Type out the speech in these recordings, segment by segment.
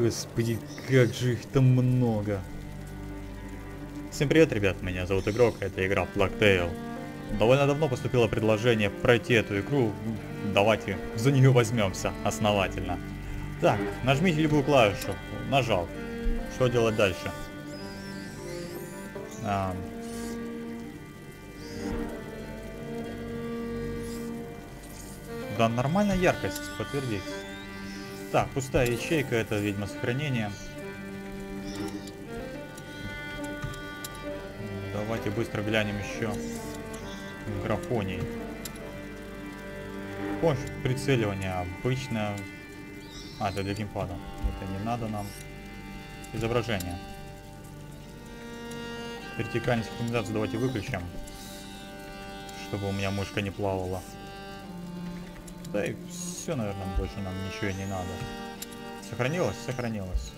Господи, как же их там много. Всем привет, ребят, меня зовут Игрок, это игра Plague Tale. Довольно давно поступило предложение пройти эту игру, давайте за нее возьмемся основательно. Так, нажмите любую клавишу, нажал. Что делать дальше? Да, нормальная яркость, подтвердить. Так, пустая ячейка, это, видимо, сохранение. Давайте быстро глянем еще в графоний. Помощь прицеливания обычно. Это для геймпада. Это не надо нам. Изображение. Вертикальную синхронизацию давайте выключим, чтобы у меня мышка не плавала. Да и все, наверное, больше нам ничего и не надо. Сохранилось? Сохранилось.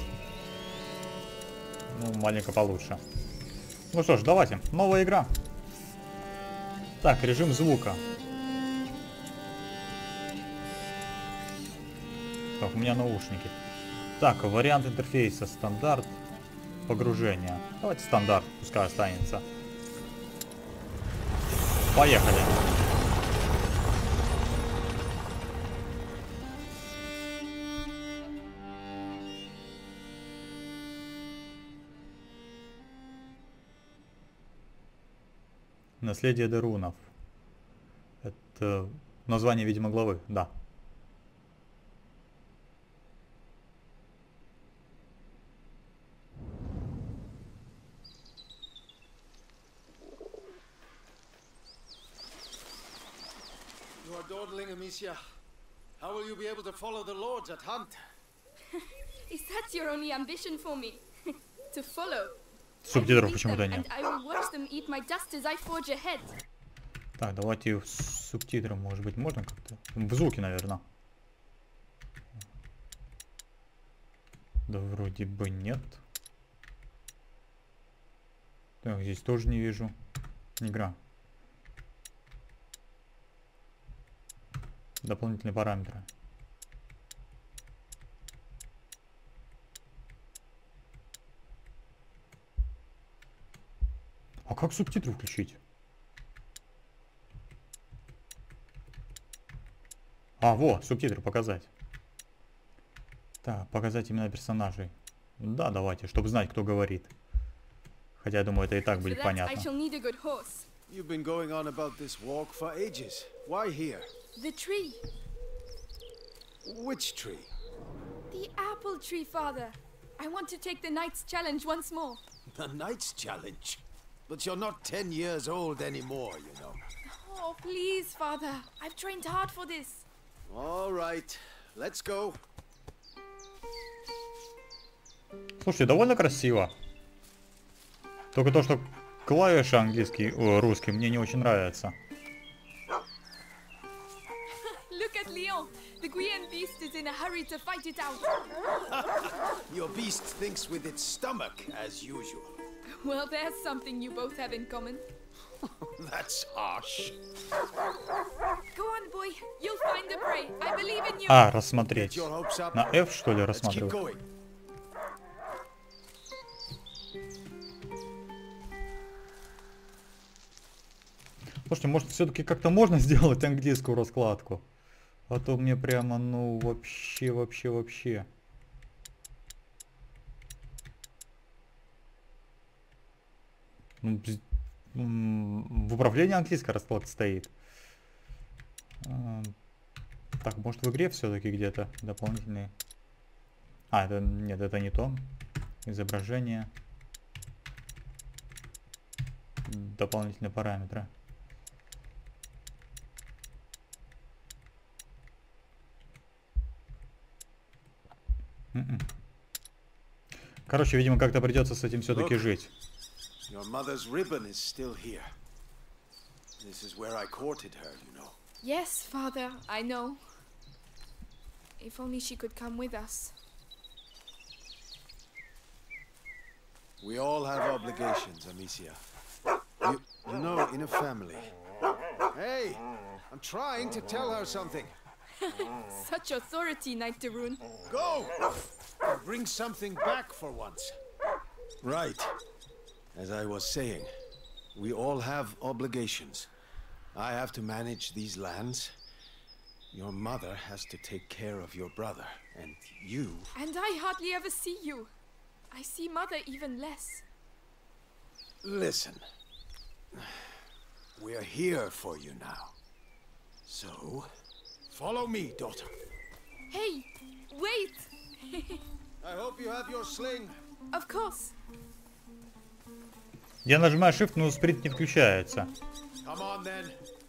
Ну, маленько получше. Ну что ж, давайте. Новая игра. Так, режим звука. Так, у меня наушники. Так, вариант интерфейса. Стандарт. Погружение. Давайте стандарт, пускай останется. Поехали. Наследие Дарунов. Это название, видимо, главы, да. You are dawdling, Amicia. How will you be able to follow the lords at hunt? Is that your only ambition for me? To follow? Субтитров почему-то нет. Так, давайте с субтитром, может быть, можно как-то? В звуке, наверное. Да вроде бы нет. Так, здесь тоже не вижу. Игра. Дополнительные параметры. А как субтитры включить? А, вот, субтитры показать. Так, показать имена персонажей. Да, давайте, чтобы знать, кто говорит. Хотя, я думаю, это и так будет понятно. You've been going on about this walk for ages. Why here? The tree. Which tree? The apple tree, Father. I want to take the Knight's Challenge once more. The Knight's Challenge? But you're not 10 years old anymore, you know. Oh, please, Father. I've trained hard for this. All right, let's go. Слушайте, довольно красиво. Только то, что клавиши английские, русские, мне не очень нравятся. Look at Leon. The Guyenne beast is in a hurry to fight it out. Your beast thinks with its stomach, as usual. Well, there's something you both have in common. That's harsh. Go on, boy. You'll find the prey. I believe in you. А, рассмотреть. На F, что ли, рассматривать? Слушайте, может, все-таки как-то можно сделать английскую раскладку? А то мне прямо, ну, вообще. В управлении английская раскладка стоит. Так, может, в игре все-таки где-то дополнительные. А, это нет, это не то. Изображение. Дополнительные параметры. Короче, видимо, как-то придется с этим все-таки жить. Your mother's ribbon is still here. This is where I courted her, you know. Yes, Father, I know. If only she could come with us. We all have obligations, Amicia. You know, in a family. Hey, I'm trying to tell her something. Such authority, Knight de Rune. Go! Bring something back for once. Right. As I was saying, we all have obligations. I have to manage these lands. Your mother has to take care of your brother. And you... And I hardly ever see you. I see Mother even less. Listen. We're here for you now. So, follow me, daughter. Hey, wait! I hope you have your sling. Of course. Я нажимаю Shift, но спринт не включается. Come on then.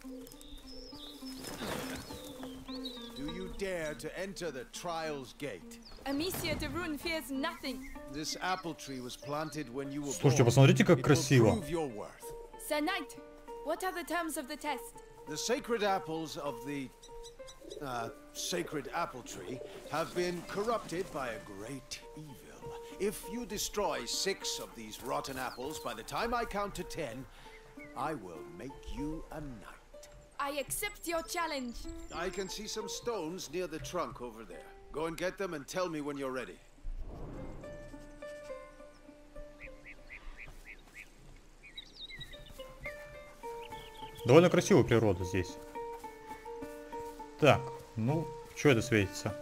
Do you dare to enter the Trials Gate? Amicia de Rune fears nothing. This apple tree was planted when you were Слушайте, born. посмотрите, как It will красиво. prove your worth. Sir Knight, what are the terms of the test? The sacred apples of the sacred apple tree have been corrupted by a great evil. If you destroy 6 of these rotten apples by the time I count to 10, I will make you a knight. I accept your challenge. I can see some stones near the trunk over there. Go and get them and tell me when you're ready. Довольно красивая природа здесь. Так, ну, что это светится?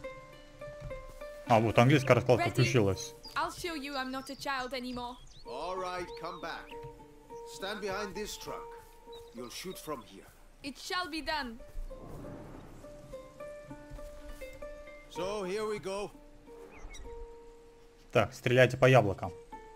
А, вот английская раскладка включилась. I'll show you I'm not a child anymore. All right, come back. Stand behind this trunk. You'll shoot from here. It shall be done. So, here we go. Так, стреляйте по яблокам.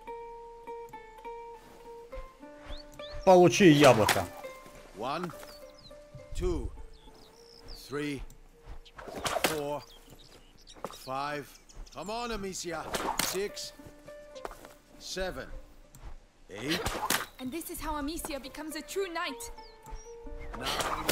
Получи яблоко. 1, 2, 3, 4, 5. Come on, Amicia. 6, 7, 8, And this is how Amicia becomes a true knight. 9,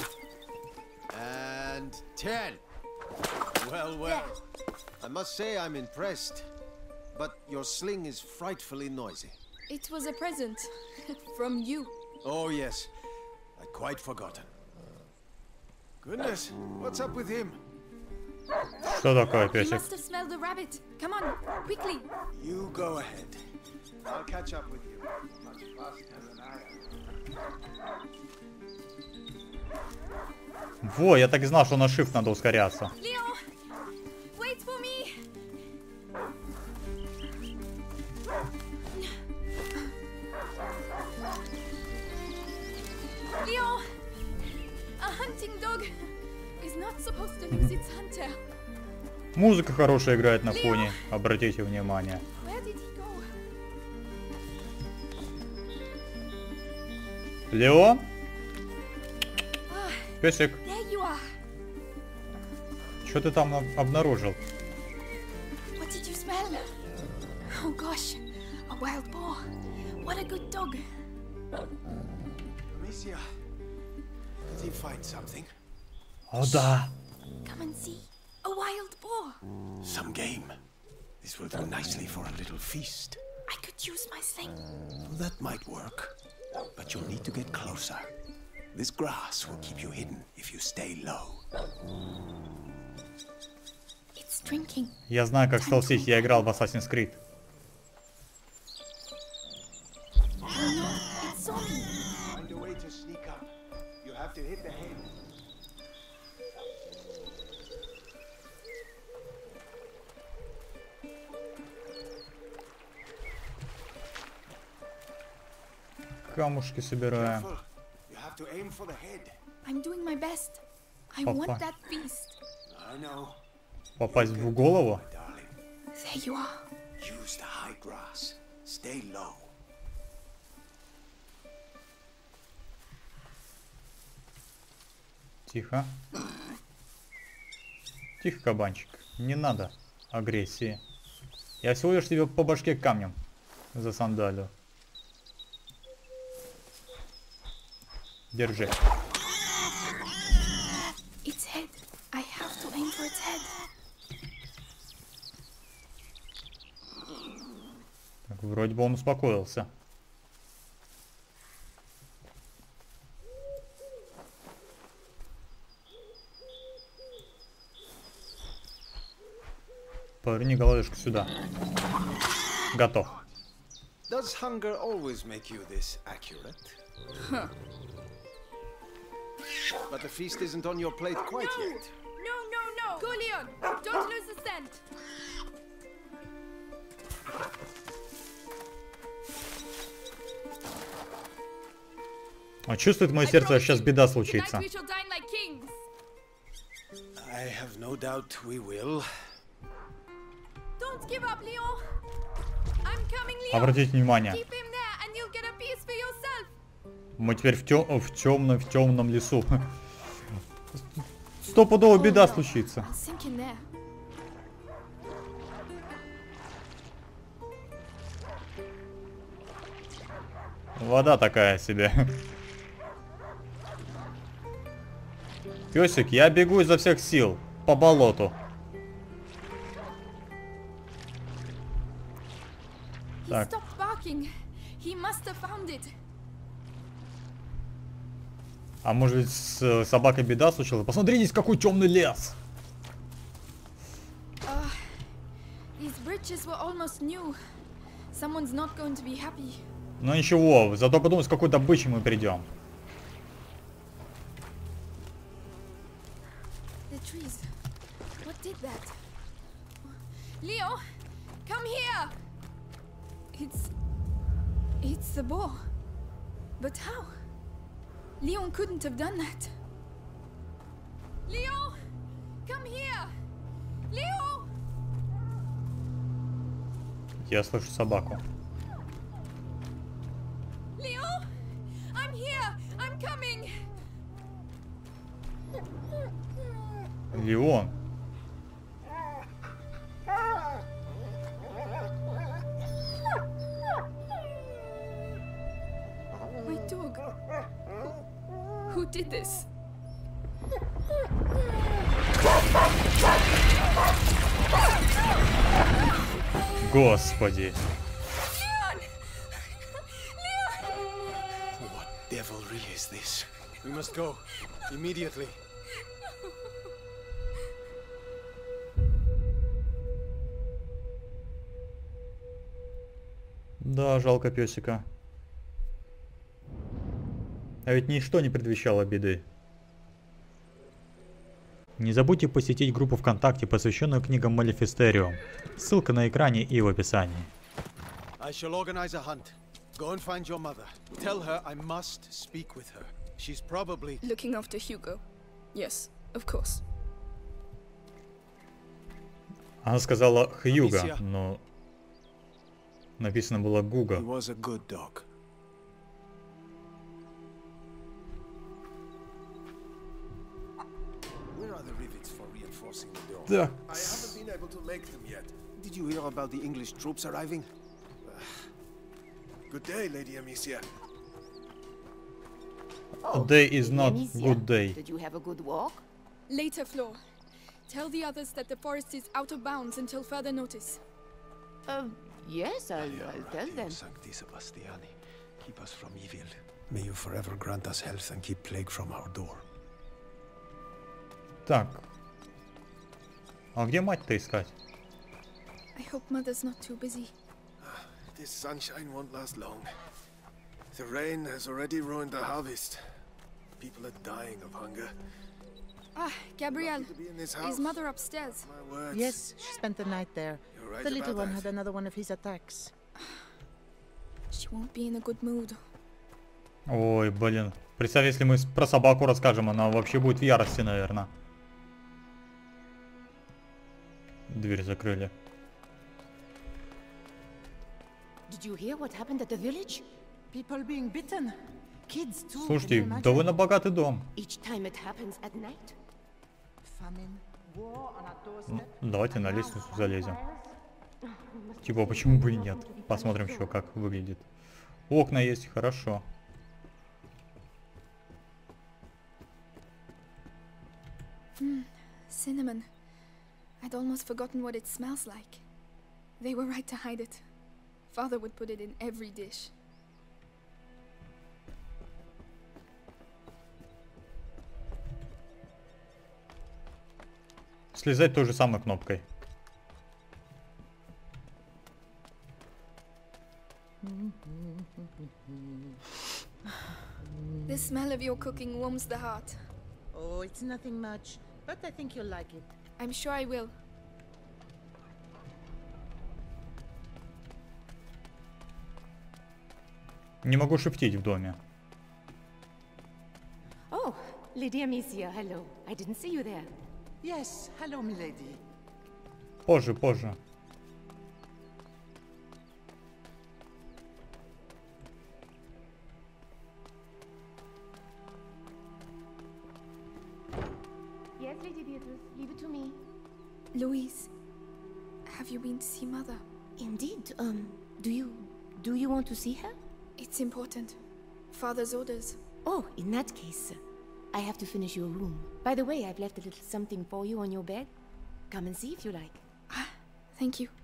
and 10. Well, well. I must say I'm impressed. But your sling is frightfully noisy. It was a present from you. Oh, yes. I'd quite forgotten. Goodness, what's up with him? Что такое, He песик? must have smelled the rabbit. Come on, quickly. You go ahead. I'll catch up with you. Much faster than I am. Во, я так и знал, что на Shift надо ускоряться. Leo, wait for me. Leo, a hunting dog is not supposed to lose its hunter. Музыка хорошая играет на фоне, обратите внимание. Where did he go? Лео? Ah, Песик, there you are. что ты там обнаружил? What did you smell? Oh gosh, a wild boar. What a good dog. Amicia, did he find something? О да. Come and see. A wild boar. Some game. This will do nicely for a little feast. I could use my sling. That might work. But you'll need to get closer. This grass will keep you hidden if you stay low. It's drinking. Я знаю, как стелсить, я играл в Assassin's Creed. It saw me. Find a way to sneak up. You have to hit the head. Камушки собираем. Careful. You have to aim for the head. I'm doing my best. I Papa. want that feast. I know, Попасть в голову? my darling. There you are. Use the high grass. Stay low. Тихо. Тихо, кабанчик. Не надо агрессии. Я всего лишь тебе по башке камнем засандалю. Держи. Its head. I have to aim for its head. Так, вроде бы он успокоился. Поверни головешку сюда. Готов. Does hunger always make you this accurate? Huh. But the feast isn't on your plate quite yet. No. Go, Leon. Don't lose the scent. А чувствует мое сердце, сейчас беда случится. Tonight we shall dine like kings. I have no doubt we will. Don't give up, Leon. I'm coming, Leon. Обратите внимание. Keep him there, and you'll get a piece for yourself. Мы теперь в темном лесу. Стопудово беда случится. I'll sink in there. Вода такая себе. Песик, я бегу изо всех сил по болоту. He Так. stopped barking. He must have found it. А может быть с собакой беда случилась? Посмотрите, какой темный лес. These bridges were almost new. Someone's not going to be happy. Ну ничего, зато подумай, с какой добычей мы придем. The trees. What did that? Leo, come here. It's the boar. But how? Leon couldn't have done that. Leo, come here. Leo. Я слышу собаку. Leo, I'm here. I'm coming. Леон. My dog. Who did this? Господи. Leon! Leon! What devilry is this? We must go. Immediately. Да, жалко песика. А ведь ничто не предвещало беды. Не забудьте посетить группу ВКонтакте, посвященную книгам Малефистериум. Ссылка на экране и в описании. I shall organize a hunt. Go and find your mother. Tell her I must speak with her. She's probably... Looking after Hugo. Yes, of course. Она сказала Хьюга, но написано было Гуга. He was a good dog. Where are the rivets for reinforcing the door? Так. I haven't been able to make them yet. Did you hear about the English troops arriving? Good day, Lady Amicia. Day is not Amicia, good day. Did you have a good walk? Later, Flo. Tell the others that the forest is out of bounds until further notice. Yes, I'll tell them. Sancti Sebastiani, keep us from evil. May you forever grant us health and keep plague from our door. Так. А где мать-то искать? I hope Mother's not too busy. This sunshine won't last long. The rain has already ruined the harvest. People are dying of hunger. Ah, Gabrielle. To be in this house. Is Mother upstairs? My words. Yes, she spent the night there. You're right The little about one that. had another one of his attacks. She won't be in a good mood. Ой, блин. Представь, если мы про собаку расскажем, она вообще будет в ярости, наверное. Дверь закрыли. Did you hear what happened at the village? People being bitten. Kids too. Слушайте, can you imagine? довольно богатый дом. Each time it happens at night? Famine. War on our doorstep. Давайте на лестницу залезем. Типа, почему бы и нет? Посмотрим еще, как выглядит. Окна есть, хорошо. Cinnamon. I'd almost forgotten what it smells like. They were right to hide it. Father would put it in every dish. Слезать той же самой кнопкой. cooking warms the heart. Oh, it's nothing much, but I think you'll like it. I'm sure I will. Не могу шептить в доме. Oh, Lady Amicia, hello. I didn't see you there. Yes, hello, milady. Позже, позже. Yes, Lady Beatrice, leave it to me. Louise, have you been to see Mother? Indeed, do you want to see her? It's important. Father's orders. Oh, in that case, I have to finish your room. By the way, I've left a little something for you on your bed. Come and see if you like. Thank you.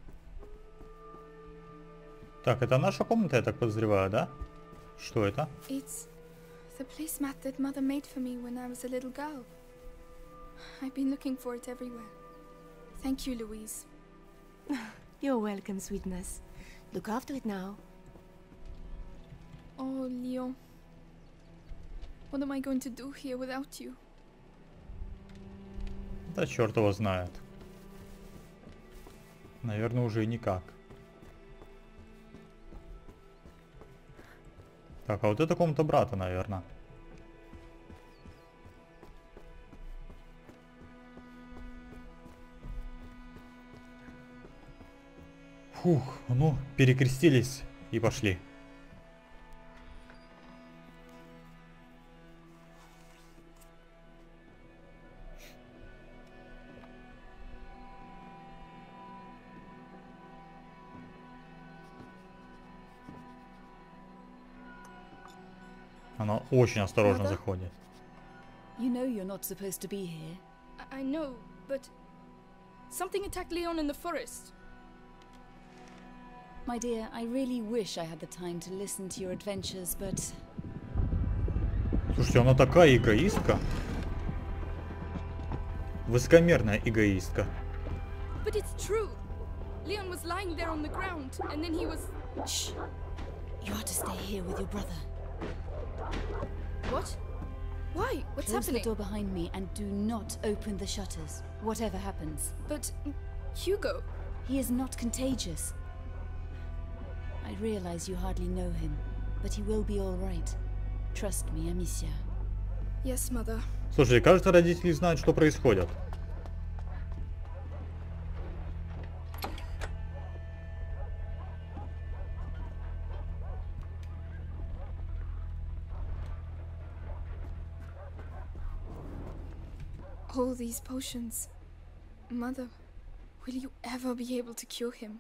Так, это наша комната, я так подозреваю, да? Что это? It's the placemat that Mother made for me when I was a little girl. I've been looking for it everywhere. Thank you, Louise. You're welcome, sweetness. Look after it now. Oh, Leon. What am I going to do here without you? Да черт его знает. Наверное, уже никак. Так, а вот это комната брата, наверное. Фух, ну, перекрестились и пошли. Она очень осторожно Mother? заходит. You know you're not supposed to be here. I know, but something attacked Leon in the forest. My dear, I really wish I had the time to listen to your adventures, but Слушайте, она такая эгоистка. Высокомерная эгоистка. But it's true. Leon was lying there on the ground, and then he was... shh. You are to stay here with your brother. What? Why? What's Close happening? the door behind me and do not open the shutters, whatever happens. But Hugo... He is not contagious. I realize you hardly know him, but he will be all right. Trust me, Amicia. Yes, Mother. Слушайте, кажется, родители знают, что происходит. All these potions. Mother, will you ever be able to cure him?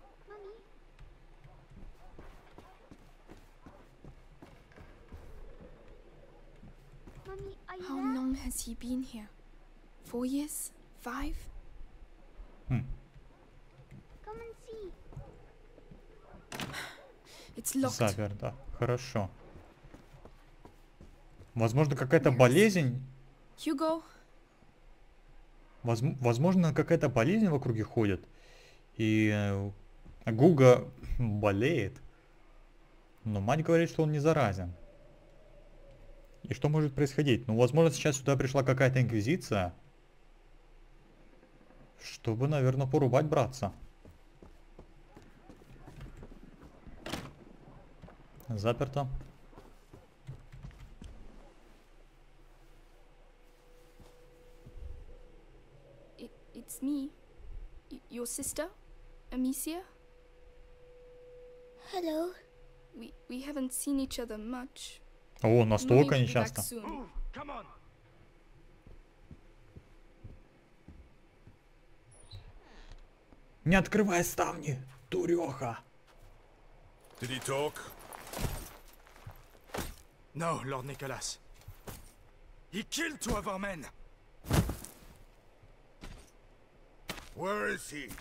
Mommy, are you How there? long has he been here? 4 years? 5? Come and see. It's locked. Заперто. Хорошо. Возможно, какая-то болезнь. Hugo, Возможно, какая-то болезнь в округе ходит. И Гуга болеет. Но мать говорит, что он не заразен. И что может происходить? Ну, возможно, сейчас сюда пришла какая-то инквизиция. Чтобы, наверное, порубать братца. Заперто. it's me. Your sister? Amicia? Hello. We haven't seen each other much. О, Mommy настолько will be back нечасто. soon. Не открывай ставни, дуреха. Did he talk? No, Lord Nicholas. He killed 2 of our men. Where is he?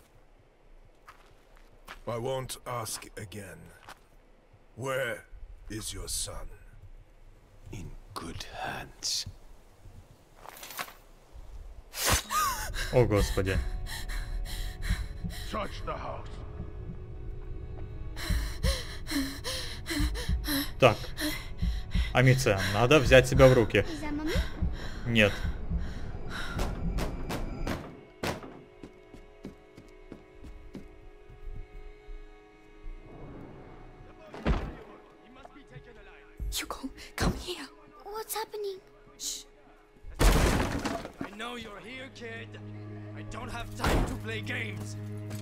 I won't ask again. Where is your son? In good hands. О, господи. Touch the house. Так. Амиция, надо взять себя в руки. Is that Mummy? Нет. Hugo, come here. What's happening? Shh. I know you're here, kid. I don't have time to play games.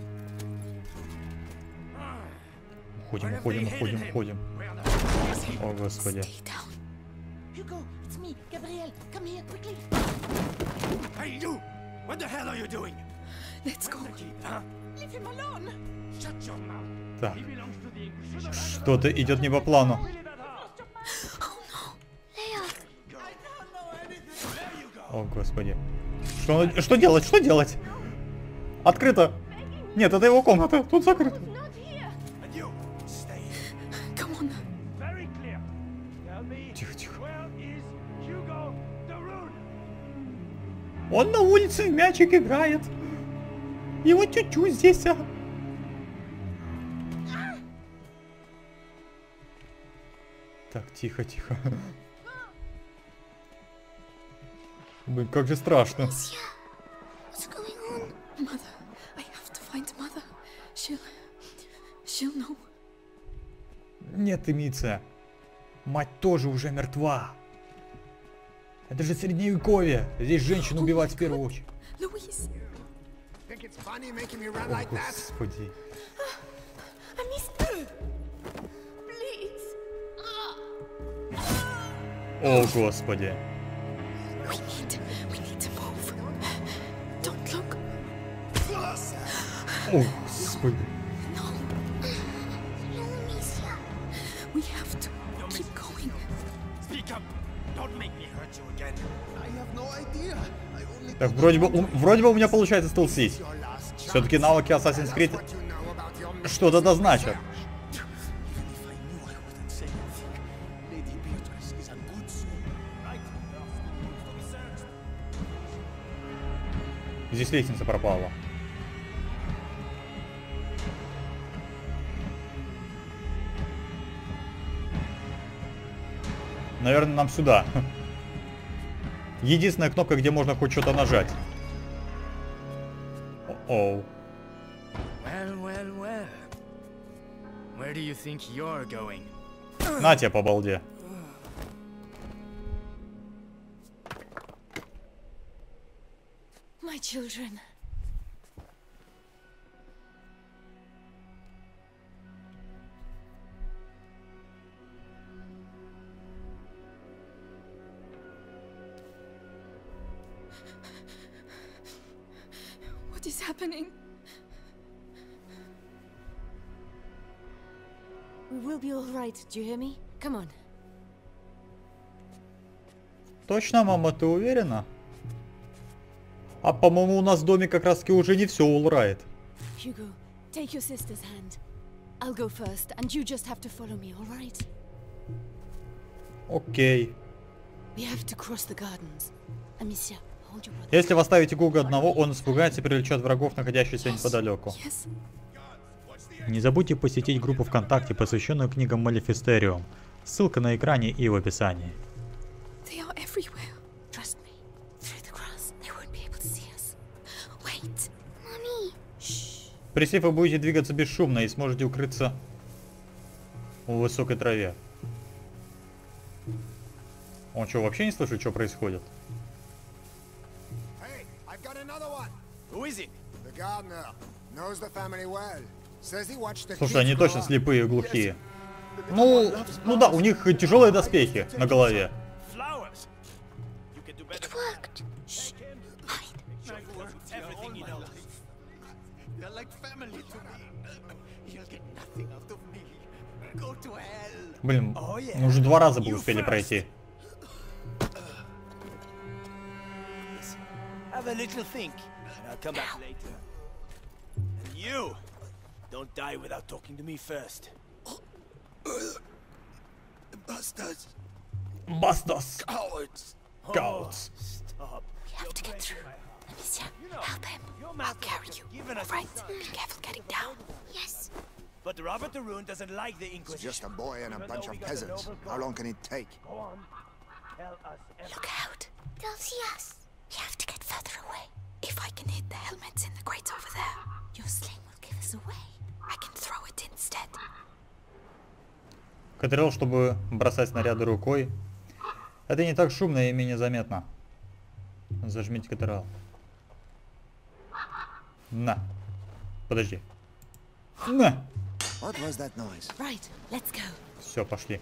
Уходим, уходим, уходим, уходим. О, господи. Stay down. Hugo, it's me, Gabrielle. Come here, quickly. Hey, you! What the hell are you doing? Let's go. Where's the key, huh? Leave him alone. Shut your mouth. Так, He belongs to the Inquisition. что-то идет не по плану. О, господи. Что делать? Что делать? Открыто. Нет, это его комната. Тут закрыто. And you, stay here. Come on. Very clear. Tell me, Тихо, тихо. where is Hugo the Rune? Он на улице в мячик играет. Его тю-тю здесь. Так, тихо, тихо. Блин, как же страшно. Amicia, what's going on? Mother. I have to find Mother. She'll know. Нет, Эмиция. Мать тоже уже мертва. Это же средневековье. Здесь женщин убивать в первую очередь. Louise. Think it's funny making me run О, like that? господи. Amicia. Please. О, господи. We need to move. Don't look. О, господи. No, Amicia. We have to keep going. Speak up. Don't make me hurt you again. I have no idea. I only Так, вроде бы у меня получается стелсить. your last chance. Все-таки навыки Assassin's Creed What you know about your что-то да значат. Even if I knew, I wouldn't say anything. Lady Beatrice is a good soul. Right. Здесь лестница пропала. Наверное, нам сюда. Единственная кнопка, где можно хоть что-то нажать. Оу. Well, well, well. Where do you think you're going? На тебе по балде. My children. What is happening? We will be all right. Do you hear me? Come on. Точно, мама, ты уверена? А по-моему, у нас в доме как раз таки уже не все улрайт. Hugo, take your sister's hand. I'll go first, and you just have to follow me, all right? Окей. We have to cross the gardens. Amicia, hold your brother. Если вы оставите Гуга одного, он испугается и привлечет врагов, находящихся неподалеку. Yes. Не забудьте посетить группу ВКонтакте, посвященную книгам Малефистериум. Ссылка на экране и в описании. They are everywhere. Trust me. Through the grass, they won't be able to see us. Wait. Mommy. Присев, вы будете двигаться бесшумно и сможете укрыться в высокой траве. Он что, вообще не слышит, что происходит? Hey, I've got another one. Who is it? The gardener knows the family well. Says he watched the Слушай, они kids точно grow up. слепые и глухие. Ну да, у них тяжелые доспехи на голове. Flowers. You can do better. It worked. Everything you know. They're like family to me. You'll get nothing out of me. Go to hell. Блин, мы уже 2 раза бы успели пройти. Have a little think, and I'll come back later. And you, don't die without talking to me first. Bastards. Бастас! Cowards. Cowards. Stop. We have to get through. Amicia, help him. I'll carry you. Given us Right. Be careful getting down. Yes. But Robert de Rune doesn't like the It's Inquisition. just a boy and a bunch of peasants. How long can it take? Go on. Tell us Look out. They'll see us. We have to get further away. If I can hit the helmets in the crates over there, your sling will give us away. I can throw it instead. Катерел, чтобы бросать снаряды рукой. Это не так шумно и менее заметно. Зажмите Катерел. На. Подожди. На. What was that noise? Right, let's go. Все, пошли.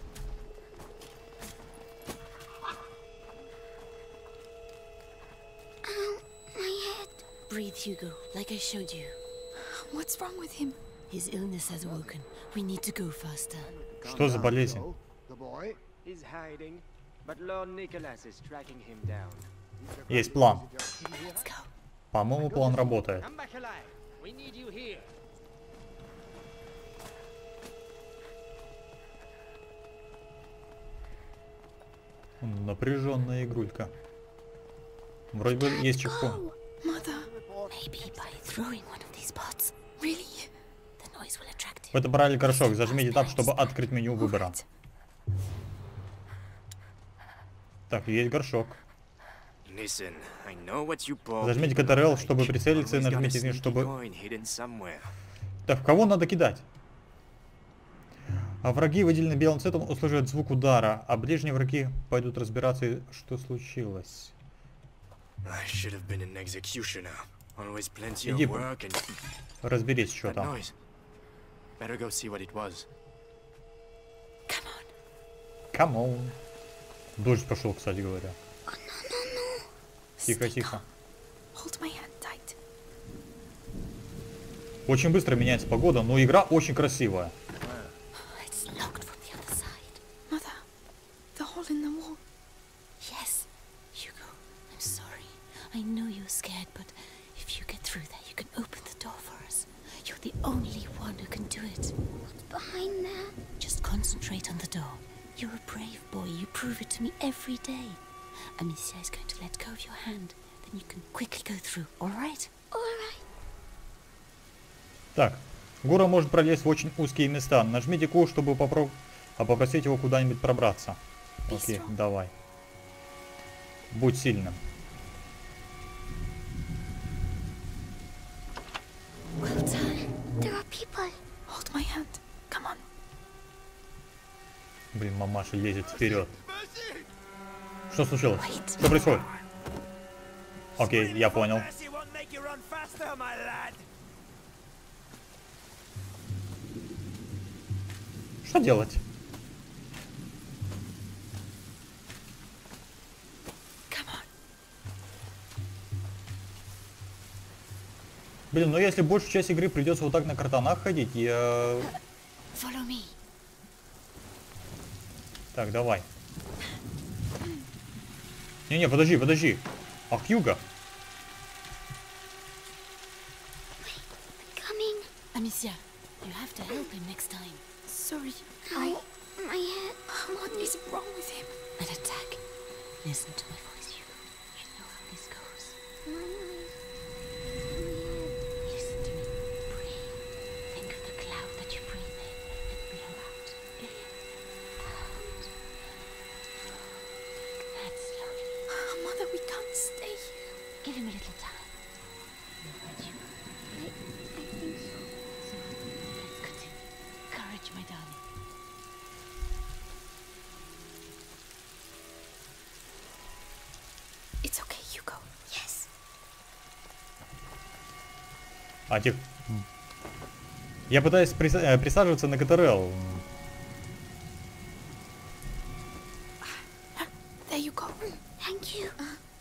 My head. Breathe, Hugo, like I showed you. What's wrong with him? His illness has awoken. We need to go faster. Что за болезнь? The boy? He's hiding, but Lord Nicholas is tracking him down. Есть план. Let's go. По-моему, план работает. Come back alive. We need you here. Напряженная игрулька. Вроде бы есть чехол. Mother, Maybe by throwing one of these pots, really? the noise will attract him. Вы отобрали горшок. Зажмите Tab, чтобы открыть меню выбора. Так, есть горшок. Listen, I know what you bought. Зажмите Ctrl, чтобы прицелиться, и нажмите F, чтобы... Так, в кого надо кидать? А враги, выделенные белым цветом, услышат звук удара, а ближние враги пойдут разбираться, что случилось. Иди, разберись, что там. Come on. Дождь пошел, кстати говоря. Тихо, тихо. Hold my hand tight. Очень быстро меняется погода, но игра очень красивая. It's locked from the other side. Mother, the hole in the wall. Yes, Hugo, I'm sorry. I know you're scared, but if you get through there, you can open the door for us. You're the only one who can do it. What's behind there? Just concentrate on the door. You're a brave boy. You prove it to me every day. Amicia is going to let go of your hand. Then you can quickly go through, all right? All right. Так, Гура может пролезть в очень узкие места. Нажмите Q, чтобы попросить его куда-нибудь пробраться. Окей, давай. Будь сильным. Well done. There are people. Hold my hand. Come on. Блин, мамаша лезет вперед. Что случилось? Что происходит? Окей, я понял. Что делать? Блин, ну если большую часть игры придется вот так на картонах ходить, я... Follow me. Так, давай. Не-не, подожди, подожди. А Хьюго? Coming. Amicia, you have to help him next time. Sorry. Ow. My head. What is wrong with him? An attack. Listen to my voice, Hugo. You know how this goes. Listen to me. Breathe. Think of the cloud that you breathe in and blow out. In. Out. That's slowly. Mother, we can't stay here. Give him a little time. You're right, Hugo. I think so. So, let's continue. Courage, my darling. It's okay, Hugo. Yes. А тех... Я пытаюсь присаживаться на КТРЛ. There you go. Thank you.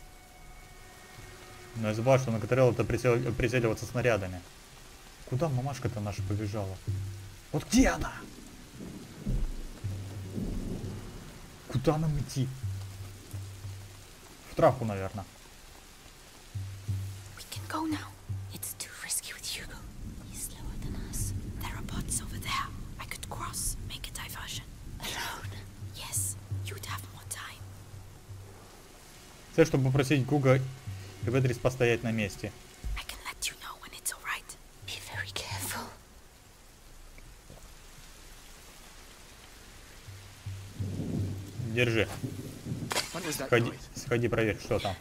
Но я забываю, что на КТРЛ это прицеливаться снарядами. Куда мамашка-то наша побежала? Вот где она? Куда нам идти? В травку, наверное. We can go now. It's too risky with Hugo. He's slower than us. There are bots over there. I could cross, make a diversion. Alone? Yes, you'd have more time. Цель, чтобы попросить Гуга и Ведрис постоять на месте. I can let you know when it's alright. Be very careful. Держи. Сходи, проверь, что там.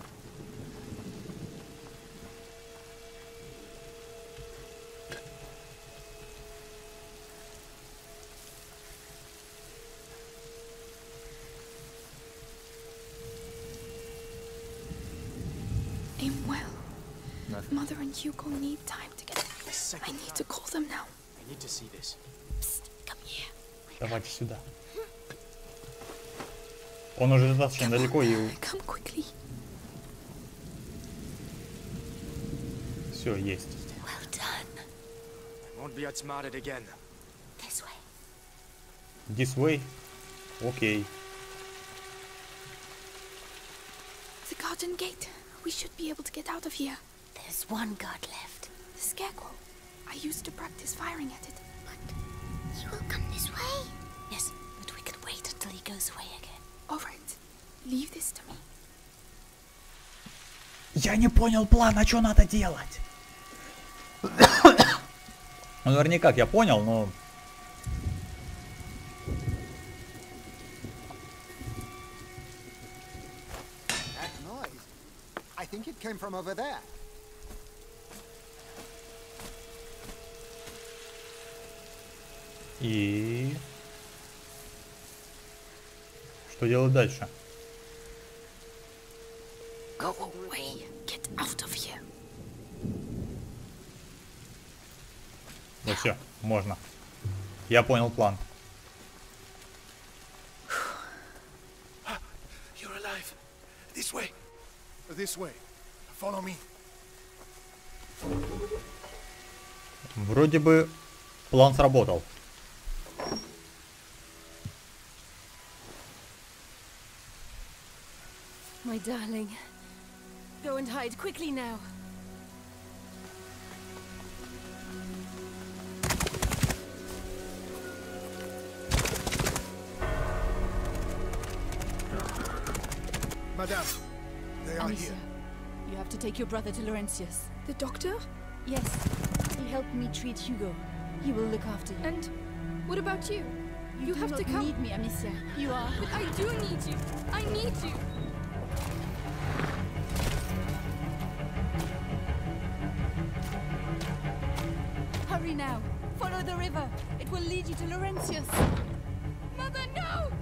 I'm well. Mother and Hugo need time to get... I need to call them now. I need to see this. Psst, come here. Давайте сюда. Он уже достаточно далеко и... Come quickly. Все, есть. Well done. I won't be outsmarted again. This way. This way? Окей. The garden gate. We should be able to get out of here. There's one guard left. The scarecrow. I used to practice firing at it. But he will come this way. Yes, but we can wait until he goes away again. All right. Leave this to me. Я не понял плана, что надо делать. Ну, наверняка я понял, но... That noise. I think it came from over there. И... Что делать дальше? Go away. Get out of here. Ну все, можно. Я понял план. You're alive. This way. This way. Follow me. Вроде бы план сработал. My darling. Go and hide quickly now. Madame, they are Amicia, here. you have to take your brother to Laurentius. The doctor? Yes, he helped me treat Hugo. He will look after you. And what about you? You do have to not come. need me, Amicia. You are. But I do need you. I need you. Hurry now. Follow the river. It will lead you to Laurentius. Mother, no!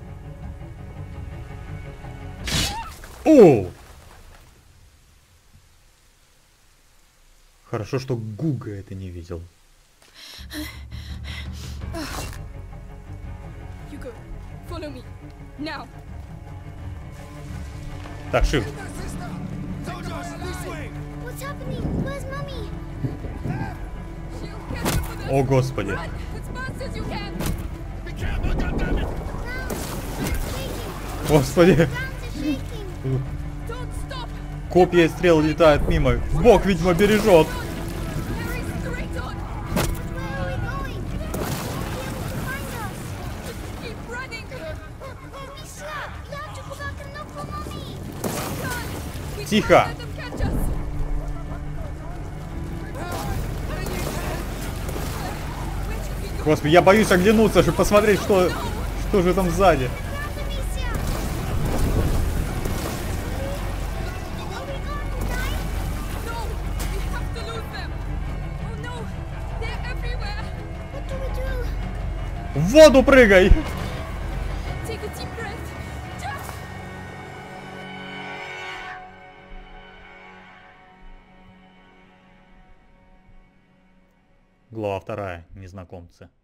О! Хорошо, что Гуга это не видел. Hugo, follow me. Now. Так, shift. What's happening? Where's Mummy? She'll catch up with us. О, господи. Run as fast as you can. Be careful, goddammit! Shaking. Господи. Grounds are shaking. Don't stop. Копья и стрелы летают мимо. Бог, видимо, бережет. Hurry straight on. Where are we going? You'll be able to find us. Keep running. Misha, you have to go back and look for Mummy. We Тихо. can't let them catch us. Господи, я боюсь оглянуться, чтобы посмотреть, что же там сзади. Grab them, Misha. Are we going to die? No, we have to lose them. Oh no, they're everywhere. What do we do? В воду прыгай! Take a deep breath. Just... Глава 2. Незнакомцы.